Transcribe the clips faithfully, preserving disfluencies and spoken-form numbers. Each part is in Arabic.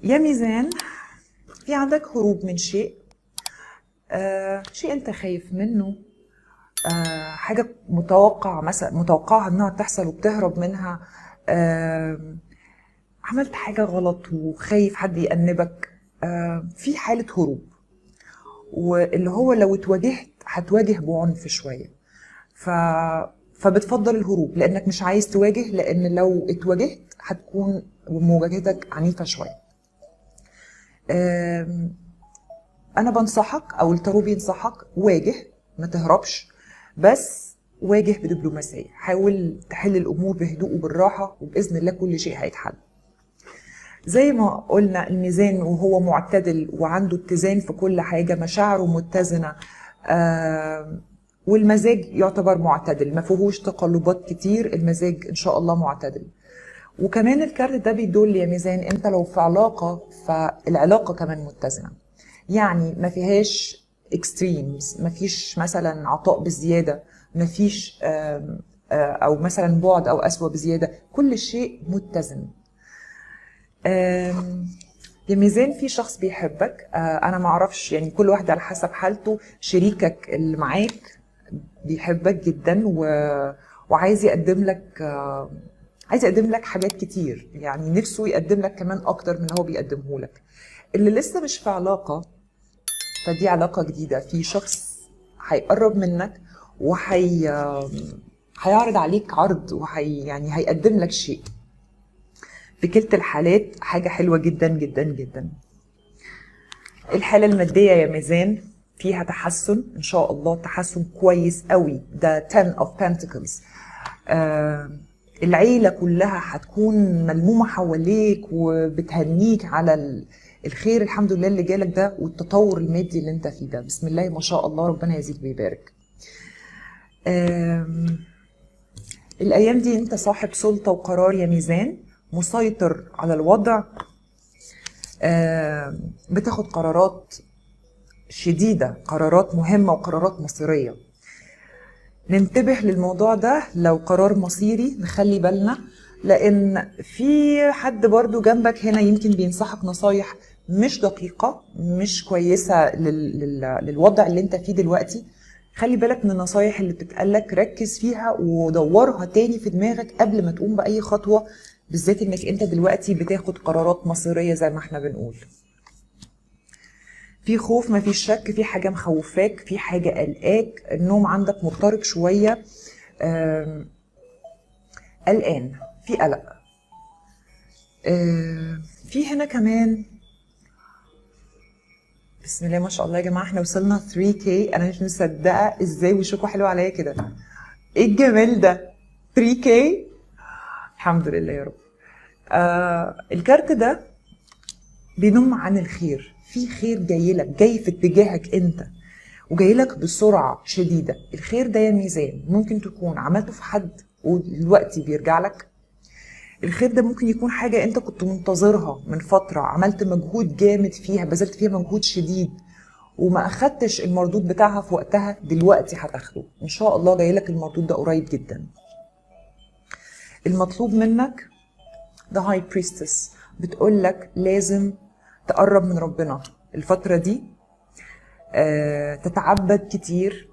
يا ميزان، في عندك هروب من شيء، آه شيء انت خايف منه، آه حاجة متوقع مثلا متوقعها انها تحصل وبتهرب منها. آه عملت حاجة غلط وخايف حد يأنبك. آه في حالة هروب، واللي هو لو اتواجهت هتواجه بعنف شوية. ف فبتفضل الهروب لانك مش عايز تواجه، لان لو اتواجهت هتكون مواجهتك عنيفة شوية. آم، انا بنصحك او التارو بينصحك واجه، ما تهربش، بس واجه بدبلوماسية. حاول تحل الامور بهدوء وبالراحة، وباذن الله كل شيء هيتحل. زي ما قلنا الميزان وهو معتدل وعنده اتزان في كل حاجة، مشاعره متزنة، آه والمزاج يعتبر معتدل، ما فيهوش تقلبات كتير، المزاج ان شاء الله معتدل. وكمان الكارت ده بيدل يا ميزان انت لو في علاقة فالعلاقة كمان متزنة، يعني ما فيهاش اكستريمز، ما فيش مثلا عطاء بزيادة، ما فيش آم، آه، او مثلا بعد او قسوة بزيادة، كل شيء متزن. آم، يا ميزان في شخص بيحبك، آه، انا ما اعرفش، يعني كل واحد على حسب حالته. شريكك اللي معاك بيحبك جدا و... وعايز يقدم لك، آه، عايز يقدم لك حاجات كتير، يعني نفسه يقدم لك كمان اكتر من اللي هو بيقدمه لك. اللي لسه مش في علاقة فدي علاقة جديدة، في شخص هيقرب منك وهي هيعرض عليك عرض، وهي يعني هيقدم لك شيء. في كلتا الحالات حاجة حلوة جدا جدا جدا. الحالة المادية يا ميزان فيها تحسن ان شاء الله، تحسن كويس قوي، ده ten of pentacles. آه العيلة كلها هتكون ملمومة حواليك وبتهنيك على ال- الخير الحمد لله اللي جالك ده، والتطور المادي اللي انت فيه ده، بسم الله ما شاء الله، ربنا يزيد ويبارك. آم، الايام دي انت صاحب سلطة وقرار يا ميزان، مسيطر على الوضع، آم، بتاخد قرارات شديدة، قرارات مهمة وقرارات مصيرية. ننتبه للموضوع ده، لو قرار مصيري نخلي بالنا، لان في حد برضو جنبك هنا يمكن بينصحك نصايح مش دقيقة، مش كويسة لل... لل... للوضع اللي انت فيه دلوقتي. خلي بالك من النصايح اللي بتتقالك، ركز فيها ودورها تاني في دماغك قبل ما تقوم بأي خطوة، بالذات انك انت دلوقتي بتاخد قرارات مصيرية زي ما احنا بنقول. في خوف، ما فيش شك، في حاجة مخوفاك، في حاجة قلقاك، النوم عندك مضطرب شوية، آم، قلقان، في قلق. آم، في هنا كمان بسم الله ما شاء الله يا جماعة، احنا وصلنا ثري كي، انا مش مصدقة ازاي وشكوا حلو عليا كده، ايه الجمال ده، ثري كي، الحمد لله يا رب. آه الكارت ده بينم عن الخير، في خير جاي لك، جاي في اتجاهك انت، وجاي لك بسرعة شديدة. الخير ده يا ميزان ممكن تكون عملته في حد ودلوقتي بيرجع لك. الخير ده ممكن يكون حاجة انت كنت منتظرها من فترة، عملت مجهود جامد فيها، بذلت فيها مجهود شديد وما اخدتش المردود بتاعها في وقتها، دلوقتي هتاخده ان شاء الله، جاي لك المردود ده قريب جدا. المطلوب منك ده هاي بريستس، بتقول لك لازم تقرب من ربنا الفترة دي، آه، تتعبد كتير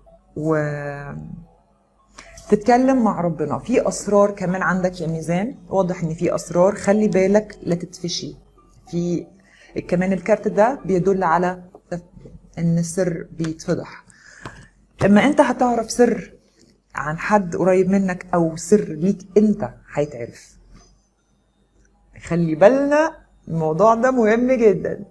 وتتكلم مع ربنا. في اسرار كمان عندك يا ميزان، واضح ان في اسرار، خلي بالك لا تتفشي. في كمان الكارت ده بيدل على ان السر بيتفضح، اما انت هتعرف سر عن حد قريب منك او سر ليك انت هيتعرف. خلي بالنا، الموضوع ده مهم جدا.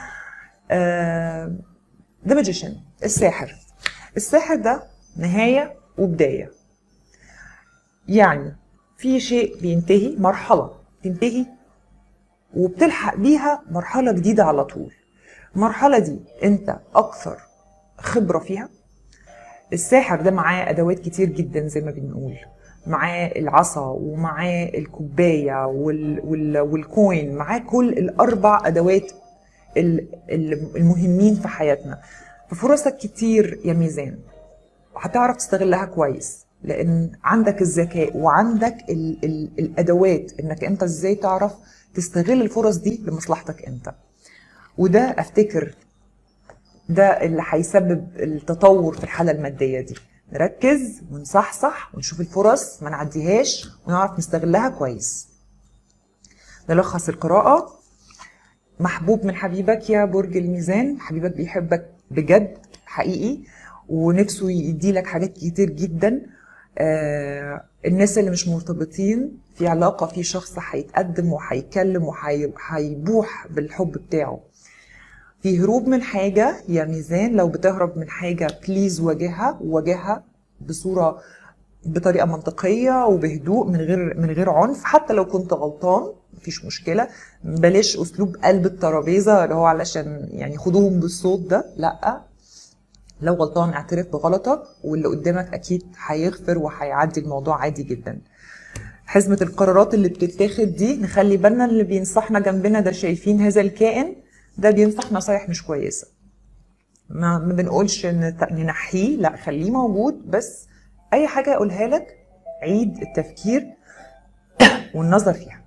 آه ده ماجيشن، الساحر. الساحر ده نهاية وبداية، يعني في شيء بينتهي، مرحلة تنتهي وبتلحق بيها مرحلة جديدة على طول. المرحلة دي انت اكثر خبرة فيها. الساحر ده معاه ادوات كتير جدا زي ما بنقول، معاه العصا ومعاه الكوباية وال وال والكوين، معاه كل الاربع ادوات ال- ال- المهمين في حياتنا. ففرصك كتير يا ميزان، هتعرف تستغلها كويس، لان عندك الذكاء وعندك ال ال الادوات انك انت ازاي تعرف تستغل الفرص دي لمصلحتك انت. وده افتكر ده اللي هيسبب التطور في الحالة المادية دي. نركز ونصحصح ونشوف الفرص ما نعديهاش ونعرف نستغلها كويس. نلخص القراءة. محبوب من حبيبك يا برج الميزان، حبيبك بيحبك بجد حقيقي ونفسه يديلك حاجات كتير جدا. آه الناس اللي مش مرتبطين في علاقة، في شخص هيتقدم وهيتكلم وهيبوح بالحب بتاعه. في هروب من حاجة يا ميزان، لو بتهرب من حاجة بليز واجهها، واجهها بصورة بطريقة منطقية وبهدوء من غير من غير عنف. حتى لو كنت غلطان مفيش مشكلة، بلاش اسلوب قلب الترابيزة اللي هو علشان يعني خدوهم بالصوت ده، لا. لو غلطان اعترف بغلطك واللي قدامك اكيد هيغفر وهيعدي الموضوع عادي جدا. حزمة القرارات اللي بتتاخد دي نخلي بالنا، اللي بينصحنا جنبنا ده شايفين هذا الكائن ده بينصح نصايح مش كويسة. ما, ما بنقولش ننحيه، لا خليه موجود، بس اي حاجة يقولها لك عيد التفكير والنظر فيها.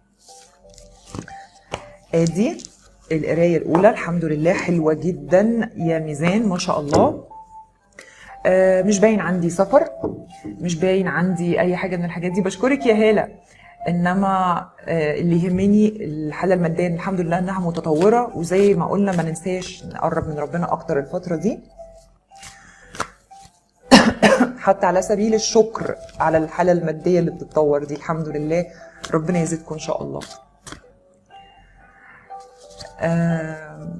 ادي القراية الاولى الحمد لله حلوة جدا يا ميزان ما شاء الله. آه مش باين عندي سفر، مش باين عندي اي حاجة من الحاجات دي، بشكرك يا هالة. انما آه اللي يهمني الحالة المادية الحمد لله انها متطورة، وزي ما قلنا ما ننساش نقرب من ربنا اكتر الفترة دي، حتى على سبيل الشكر على الحالة المادية اللي بتتطور دي الحمد لله. ربنا يزيدكم ان شاء الله. آه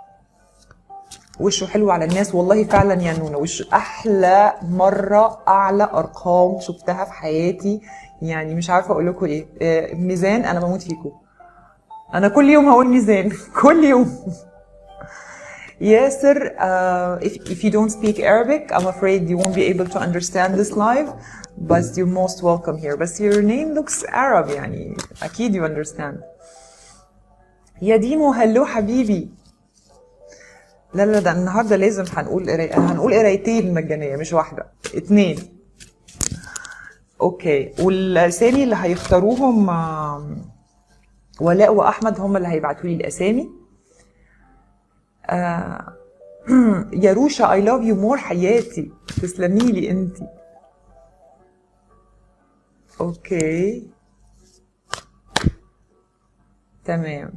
وشه حلو على الناس والله فعلا يا نونا، وش احلى مرة، اعلى ارقام شفتها في حياتي، يعني مش عارفة اقول لكم ايه. آه ميزان انا بموت فيكم، انا كل يوم هقول ميزان كل يوم. ياسر uh, if, if you don't speak Arabic I'm afraid you won't be able to understand this live, but you're most welcome here. But your name looks Arab يعني اكيد you understand. يا ديمو هلو حبيبي. لا لا ده النهارده لازم هنقول قرايه، هنقول قرايتين مجانيه مش واحده، اتنين. اوكي، والاسامي اللي هيختاروهم ولاء واحمد هم اللي هيبعتوا لي الاسامي. آه يا روشا I love you more حياتي، تسلمي لي انتي. اوكي تمام.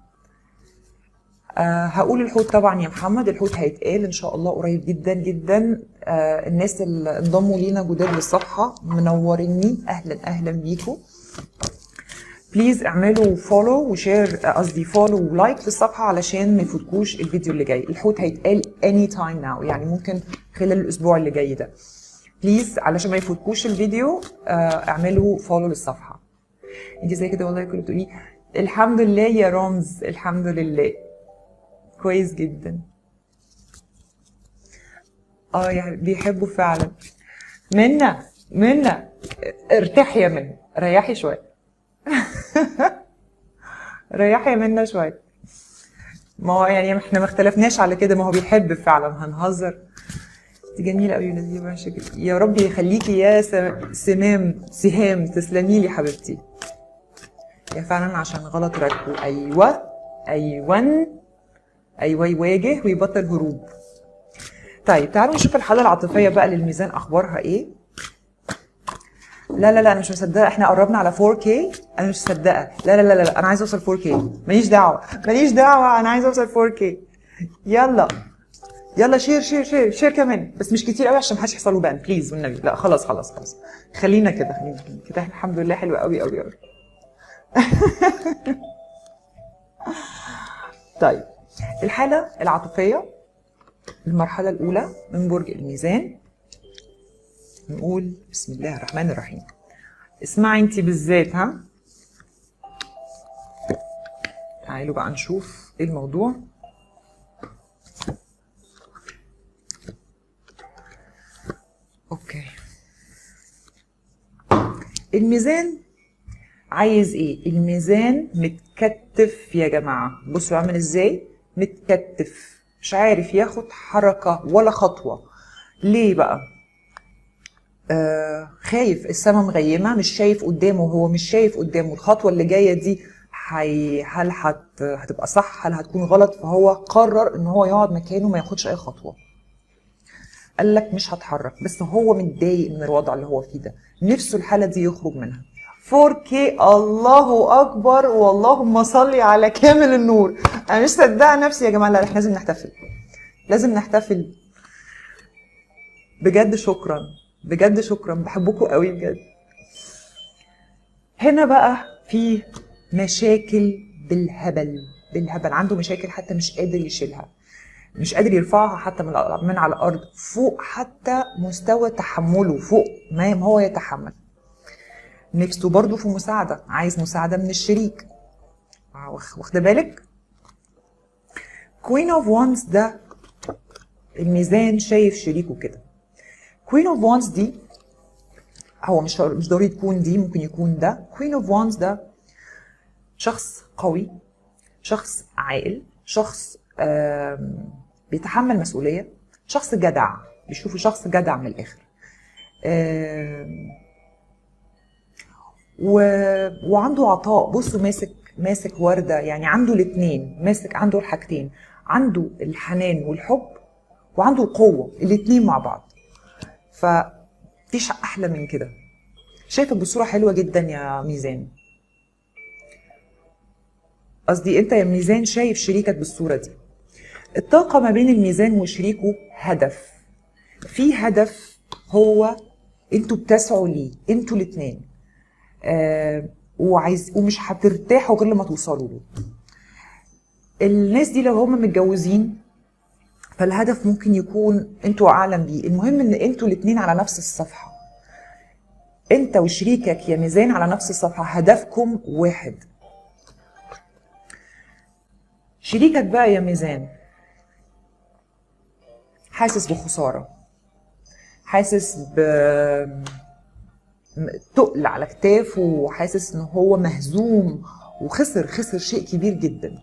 آه هقول الحوت طبعا يا محمد، الحوت هيتقال ان شاء الله قريب جدا جدا. آه الناس اللي انضموا لينا جداد للصفحه منوريني، اهلا اهلا بيكم. بليز اعملوا فولو وشير، قصدي فولو ولايك للصفحه علشان ما يفوتكوش الفيديو اللي جاي. الحوت هيتقال اني تايم ناو، يعني ممكن خلال الاسبوع اللي جاي ده. بليز علشان ما يفوتكوش الفيديو آه اعملوا فولو للصفحه. انت زي كده والله كنت بتقولي الحمد لله يا رمز، الحمد لله كويس جدا. اه يعني بيحبوا فعلا. منى منى ارتاحي يا منى، ريحي شويه. ريحي يا منى شويه. ما هو يعني احنا ما اختلفناش على كده، ما هو بيحب فعلا، هنهزر. انت جميله قوي لذيذه شكل. يا رب يخليكي يا سمام سهام، تسلمي لي حبيبتي. يا فعلا عشان غلط ركبوا. ايوه ايوه ايوه يواجه ويبطل هروب. طيب تعالوا نشوف الحاله العاطفيه بقى للميزان اخبارها ايه. لا لا لا انا مش مصدقه احنا قربنا على فور كي، انا مش مصدقه. لا لا لا لا انا عايزه اوصل فور كي، ماليش دعوه ماليش دعوه، انا عايزه اوصل فور كي. يلا يلا شير شير شير شير كمان، بس مش كتير قوي عشان محدش يحصل له بان بليز والنبي. لا خلاص خلاص خلاص خلينا كده، خلينا كده الحمد لله حلوه قوي قوي قوي. طيب الحاله العاطفيه المرحله الاولى من برج الميزان، نقول بسم الله الرحمن الرحيم. اسمعي انتي بالذات، ها تعالوا بقى نشوف ايه الموضوع. اوكي الميزان عايز ايه؟ الميزان متكتف يا جماعه، بصوا عامل ازاي متكتف، مش عارف ياخد حركه ولا خطوه. ليه بقى؟ آه خايف، السما مغيمه، مش شايف قدامه، هو مش شايف قدامه الخطوه اللي جايه دي حي... هل هت... هتبقى صح، هل هتكون غلط. فهو قرر ان هو يقعد مكانه ما ياخدش اي خطوه. قال لك مش هتحرك، بس هو متضايق من الوضع اللي هو فيه ده، نفسه الحاله دي يخرج منها. فور كيه، الله اكبر، واللهم صل على كامل النور. انا مش مصدقه نفسي يا جماعه. لا احنا لازم نحتفل، لازم نحتفل بجد. شكرا بجد، شكرا، بحبكم قوي بجد. هنا بقى في مشاكل بالهبل بالهبل، عنده مشاكل حتى مش قادر يشيلها، مش قادر يرفعها حتى من من على الارض، فوق حتى مستوى تحمله، فوق ما هو يتحمل. نفسه برضو في مساعده، عايز مساعده من الشريك. واخده بالك؟ كوين اوف وانز ده الميزان شايف شريكه كده. كوين اوف وانز دي هو مش مش ضروري تكون دي، ممكن يكون ده. كوين اوف وانز ده شخص قوي، شخص عاقل، شخص بيتحمل مسؤوليه، شخص جدع، بيشوفوا شخص جدع من الاخر. و... وعنده عطاء. بصوا ماسك ماسك ورده، يعني عنده الاثنين، ماسك عنده الحاجتين، عنده الحنان والحب وعنده القوه، الاثنين مع بعض. فمفيش احلى من كده. شايفك بصوره حلوه جدا يا ميزان، قصدي انت يا ميزان شايف شريكك بالصوره دي. الطاقه ما بين الميزان وشريكه هدف، في هدف هو انتوا بتسعوا ليه انتوا الاثنين، آه وعايز ومش هترتاحوا غير لما توصلوا له. الناس دي لو هم متجوزين فالهدف ممكن يكون انتوا اعلم بيه. المهم ان انتوا الاثنين على نفس الصفحه، انت وشريكك يا ميزان على نفس الصفحه، هدفكم واحد. شريكك بقى يا ميزان حاسس بخساره، حاسس ب تقل على كتافه، وحاسس ان هو مهزوم وخسر خسر شيء كبير جدا.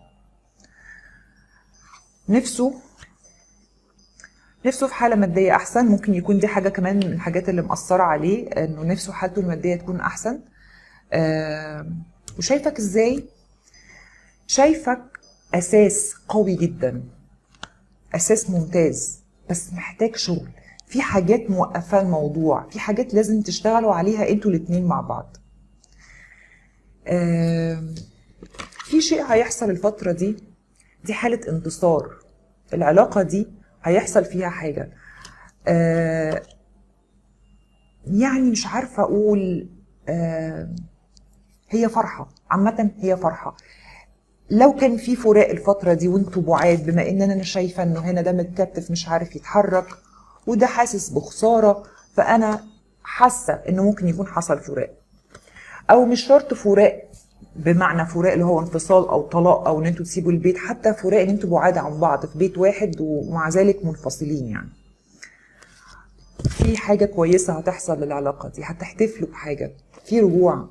نفسه نفسه في حاله ماديه احسن. ممكن يكون دي حاجه كمان من الحاجات اللي مأثره عليه، انه نفسه حالته الماديه تكون احسن. آه وشايفك ازاي؟ شايفك اساس قوي جدا، اساس ممتاز، بس محتاج شغل. في حاجات موقفه الموضوع، في حاجات لازم تشتغلوا عليها انتوا الاتنين مع بعض. آه في شيء هيحصل الفتره دي، دي حاله انتصار. العلاقه دي هيحصل فيها حاجه، آه يعني مش عارفه اقول. آه هي فرحه عامه، هي فرحه. لو كان في فراق الفتره دي وانتوا بعاد، بما ان انا شايفه انه هنا ده متكتف مش عارف يتحرك وده حاسس بخساره، فانا حاسه انه ممكن يكون حصل فراق. او مش شرط فراق بمعنى فراق اللي هو انفصال او طلاق او ان انتوا تسيبوا البيت، حتى فراق ان انتوا بعاد عن بعض في بيت واحد ومع ذلك منفصلين. يعني في حاجه كويسه هتحصل للعلاقه دي، هتحتفلوا بحاجه، في رجوع.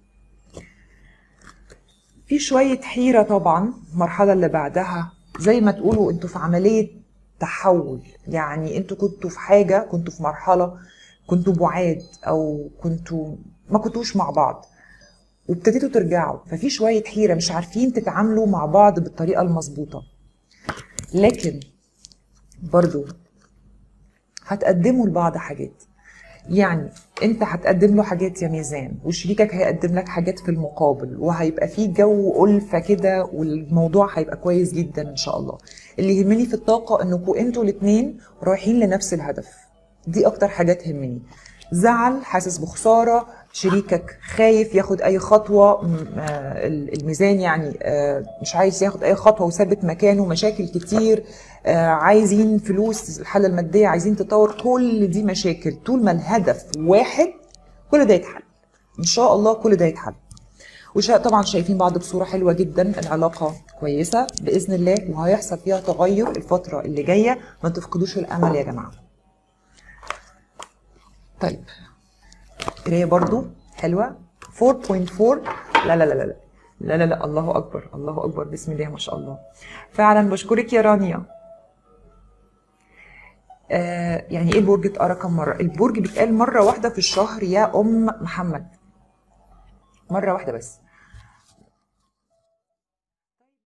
في شويه حيره طبعا. المرحله اللي بعدها زي ما تقولوا انتوا في عمليه تحول، يعني انتوا كنتوا في حاجه، كنتوا في مرحله كنتوا بعاد او كنتوا ما كنتوش مع بعض وابتديتوا ترجعوا، ففي شويه حيره، مش عارفين تتعاملوا مع بعض بالطريقه المظبوطه. لكن برضو هتقدموا لبعض حاجات، يعني انت هتقدم له حاجات يا ميزان، وشريكك هيقدم لك حاجات في المقابل، وهيبقى في جو ألفة كده، والموضوع هيبقى كويس جدا ان شاء الله. اللي يهمني في الطاقه انكم انتوا الاثنين رايحين لنفس الهدف، دي اكتر حاجه تهمني. زعل، حاسس بخساره، شريكك خايف ياخد اي خطوه، الميزان يعني مش عايز ياخد اي خطوه وثابت مكانه، مشاكل كتير، عايزين فلوس، الحاله الماديه عايزين تطور، كل دي مشاكل. طول ما الهدف واحد كل ده يتحل ان شاء الله، كل ده يتحل. وطبعا شايفين بعض بصوره حلوه جدا، العلاقه كويسه باذن الله وهيحصل فيها تغير الفتره اللي جايه، ما تفقدوش الامل يا جماعه. طيب قرايه برضو حلوه. أربعة فاصلة أربعة. لا لا لا لا لا لا لا الله اكبر الله اكبر، بسم الله ما شاء الله. فعلا بشكرك يا رانيا. آه يعني ايه البرج اتقرا كم مره؟ البرج بيتقال مره واحده في الشهر يا ام محمد، مره واحده بس.